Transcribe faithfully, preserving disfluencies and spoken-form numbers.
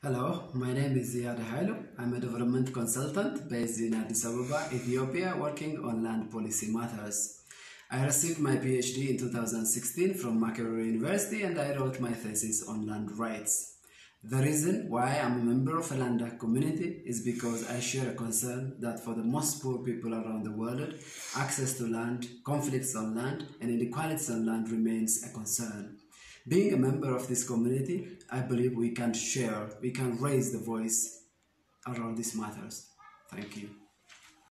Hello, my name is Ziade Hailu. I'm a development consultant based in Addis Ababa, Ethiopia, working on land policy matters. I received my P H D in two thousand sixteen from Makerere University and I wrote my thesis on land rights. The reason why I'm a member of a LANDac community is because I share a concern that for the most poor people around the world, access to land, conflicts on land, and inequalities on land remains a concern. Being a member of this community, I believe we can share, we can raise the voice around these matters. Thank you.